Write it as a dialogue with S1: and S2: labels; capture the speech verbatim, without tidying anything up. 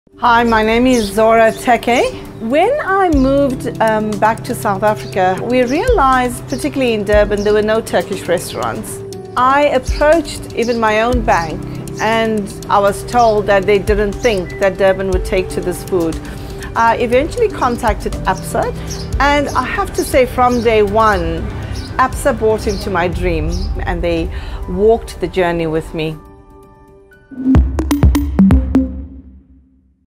S1: Hi, my name is Zohra Teke. When I moved um, back to South Africa, we realized, particularly in Durban, there were no Turkish restaurants. I approached even my own bank and I was told that they didn't think that Durban would take to this food. I eventually contacted Absa, and I have to say from day one, Absa bought into my dream and they walked the journey with me.